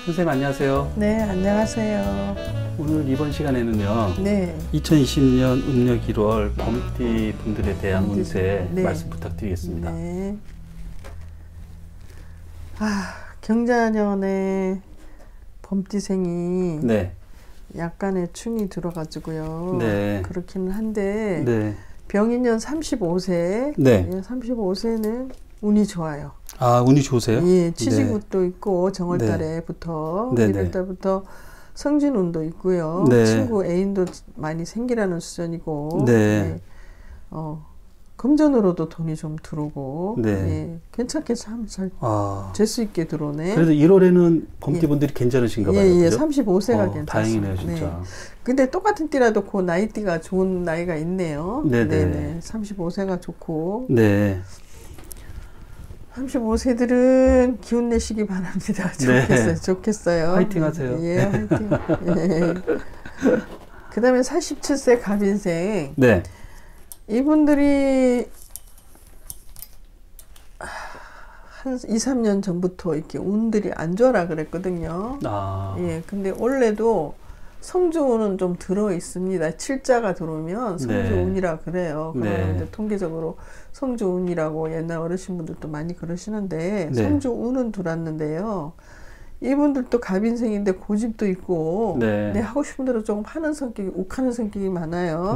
선생님 안녕하세요. 네, 안녕하세요. 오늘 이번 시간에는요. 네. 2020년 음력 1월 범띠 분들에 대한 운세 네. 말씀 부탁드리겠습니다. 네. 경자년에 범띠생이 네. 약간의 충이 들어가지고요. 네. 그렇기는 한데 네. 병인년 35세, 네. 35세는 운이 좋아요. 아, 운이 좋으세요? 예, 치지굿도 있고 정월달에부터 네. 1월달부터 성진운도 있고요. 네. 친구 애인도 많이 생기라는 수준이고, 네. 금전으로도 돈이 좀 들어오고, 네. 예, 괜찮게 참 잘 될 수 있게 들어오네. 그래도 1월에는 범띠분들이 괜찮으신가 봐요. 예, 그죠? 35세가 괜찮습니다. 다행이네요, 진짜. 네. 근데 똑같은 띠라도 그 나이띠가 좋은 나이가 있네요. 네네. 35세가 좋고. 네. 35세들은 기운 내시기 바랍니다. 좋겠어요. 좋겠어요. 화이팅 하세요. 예, 화이팅. 예. 그 다음에 47세 갑인생. 네. 이분들이 한 2, 3년 전부터 이렇게 운들이 안 좋아라 그랬거든요. 예, 근데 원래도 성주운은 좀 들어 있습니다. 칠자가 들어오면 성주운이라 그래요. 그런데 통계적으로 성주운이라고 옛날 어르신분들도 많이 그러시는데 성주운은 들어왔는데요. 이분들도 갑인생인데 고집도 있고 내 하고 싶은 대로 조금 하는 성격이 욱하는 성격이 많아요.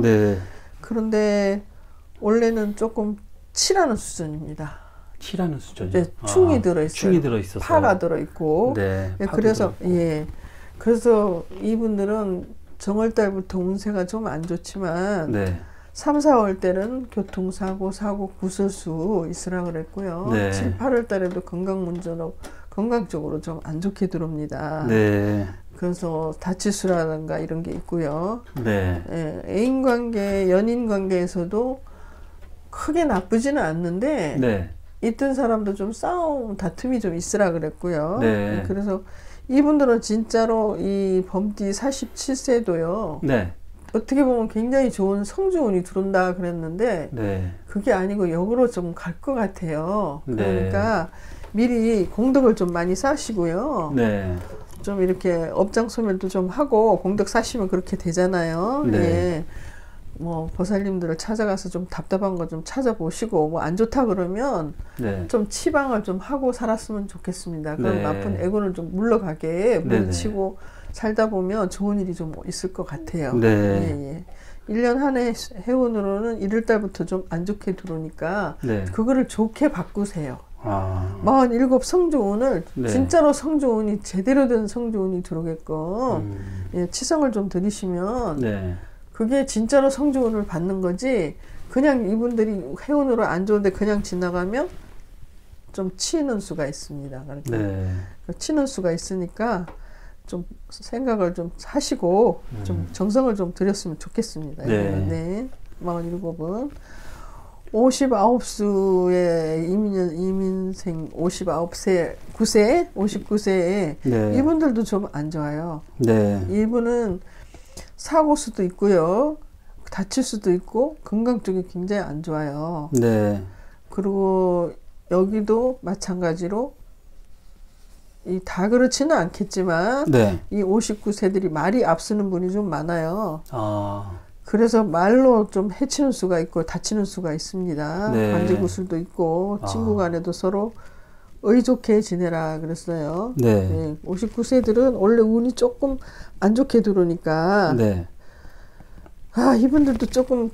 그런데 원래는 조금 치라는 수준입니다. 치라는 수준이요? 네, 충이 들어있어요. 충이 들어있어서. 파가 들어있고. 네, 그래서, 예. 그래서 이분들은 정월달부터 운세가 좀 안 좋지만, 3, 4월 때는 교통사고, 사고, 구설수 있으라 그랬고요. 7, 8월 달에도 건강 문제로, 건강 쪽으로 좀 안 좋게 들어옵니다. 그래서 다치수라든가 이런 게 있고요. 예, 애인 관계, 연인 관계에서도 크게 나쁘지는 않는데, 있던 사람도 좀 싸움, 다툼이 좀 있으라 그랬고요. 그래서 이분들은 진짜로 이 범띠 47세도요. 어떻게 보면 굉장히 좋은 성주운이 들어온다 그랬는데 그게 아니고 역으로 좀 갈 것 같아요. 그러니까 미리 공덕을 좀 많이 쌓으시고요. 좀 이렇게 업장 소멸도 좀 하고 공덕 쌓으시면 그렇게 되잖아요. 예. 뭐 보살님들을 찾아가서 좀 답답한 거 좀 찾아보시고 뭐 안 좋다 그러면 좀 치방을 좀 하고 살았으면 좋겠습니다. 그럼 나쁜 애고는 좀 물러가게 물리치고 살다 보면 좋은 일이 좀 있을 것 같아요. 예. 1년 한 해 해운으로는 1월달부터 좀 안 좋게 들어오니까 그거를 좋게 바꾸세요. 47 성주운을 진짜로 성주운이 제대로 된 성주운이 들어오게끔 예, 치성을 좀 들이시면 그게 진짜로 성주운을 받는 거지 그냥 이분들이 해운으로 안 좋은데 그냥 지나가면 좀 치는 수가 있습니다. 그러니까 치는 수가 있으니까 좀 생각을 좀 하시고 좀 정성을 좀 들였으면 좋겠습니다. 47은 59수의 이민생 59세 59세에 이분들도 좀 안 좋아요. 이분은 사고 수도 있고요. 다칠 수도 있고 건강 쪽이 굉장히 안 좋아요. 그리고 여기도 마찬가지로 다 그렇지는 않겠지만 이 59세들이 말이 앞서는 분이 좀 많아요. 그래서 말로 좀 해치는 수가 있고 다치는 수가 있습니다. 관제구술도 있고 친구 간에도 서로 의좋게 지내라 그랬어요. 59세들은 원래 운이 조금 안 좋게 들어오니까 이분들도 조금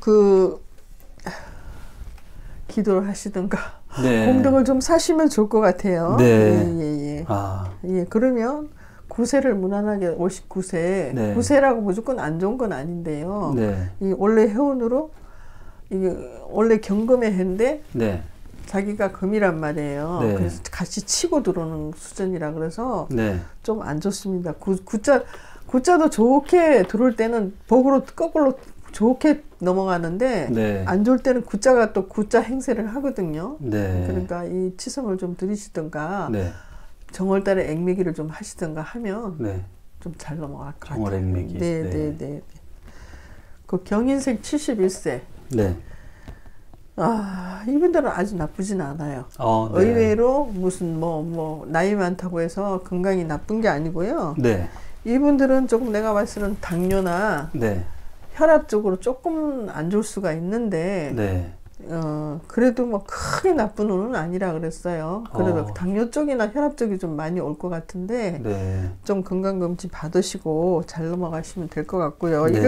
기도를 하시든가 공덕을 좀 사시면 좋을 것 같아요. 예, 그러면 구세를 무난하게 59세 9세라고 무조건 안 좋은 건 아닌데요. 이 원래 해운으로 이게 원래 경금의 해인데 자기가 금이란 말이에요. 그래서 같이 치고 들어오는 수준이라 그래서 좀 안 좋습니다. 구자도 좋게 들어올 때는 복으로 거꾸로 좋게 넘어가는데 안 좋을 때는 구자가 또 구자 행세를 하거든요. 그러니까 이 치성을 좀 들이시든가 정월달에 액매기를 좀 하시든가 하면 좀 잘 넘어갈 것 같아요. 정월 액매기. 그 경인생 71세 이분들은 아주 나쁘진 않아요. 네. 의외로 무슨 나이 많다고 해서 건강이 나쁜 게 아니고요. 네. 이분들은 조금 내가 봤을 때는 당뇨나 네. 혈압 쪽으로 조금 안 좋을 수가 있는데, 네. 그래도 뭐 크게 나쁜 운은 아니라 그랬어요. 그래도 당뇨 쪽이나 혈압 쪽이 좀 많이 올 것 같은데, 네. 좀 건강검진 받으시고 잘 넘어가시면 될 것 같고요. 네.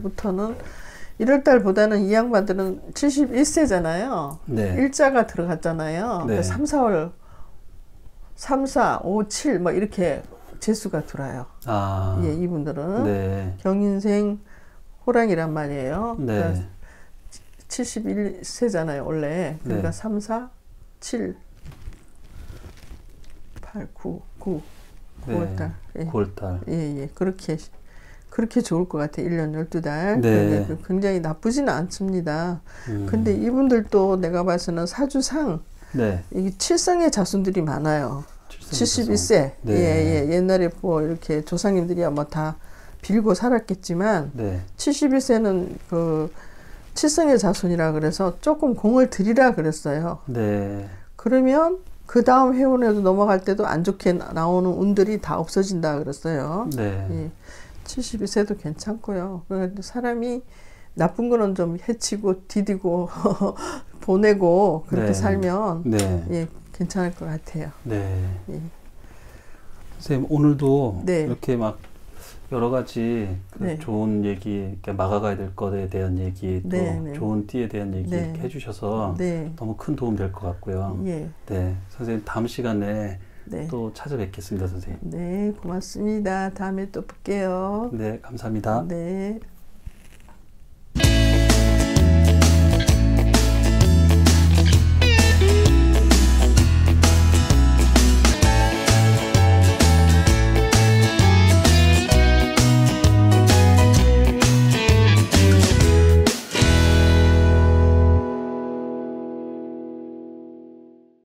1월달보다는 이 양반들은 71세잖아요. 네. 일자가 들어갔잖아요. 네. 3, 4월, 3, 4, 5, 7, 뭐 이렇게 재수가 들어요. 예, 이분들은. 네. 경인생 호랑이란 말이에요. 네. 그러니까 71세잖아요, 원래. 그러니까 네. 3, 4, 7, 8, 9, 9월달. 네. 9월달. 예. 그렇게 좋을 것 같아요. 1년 12달. 네. 굉장히 나쁘지는 않습니다. 근데 이분들도 내가 봐서는 사주상, 네. 이게 칠성의 자손들이 많아요. 71세. 네. 예. 옛날에 뭐 이렇게 조상님들이야 뭐 다 빌고 살았겠지만, 네. 71세는 그 칠성의 자손이라 그래서 조금 공을 들이라 그랬어요. 네. 그러면 그 다음 회원에도 넘어갈 때도 안 좋게 나오는 운들이 다 없어진다 그랬어요. 네. 예. 72세도 괜찮고요. 사람이 나쁜 거는 좀 해치고 디디고 보내고 그렇게 네. 살면 네. 예, 괜찮을 것 같아요. 네. 예. 선생님 오늘도 네. 이렇게 막 여러 가지 네. 좋은 얘기, 막아가야 될 것에 대한 얘기, 또 네. 좋은 띠에 대한 얘기 네. 이렇게 해주셔서 네. 너무 큰 도움 될 것 같고요. 예. 네, 선생님 다음 시간에 네. 또 찾아뵙겠습니다, 선생님. 네, 고맙습니다. 다음에 또 뵐게요. 네, 감사합니다. 네.